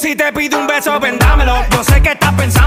Si te pido un beso, vendámelo. Yo sé que estás pensando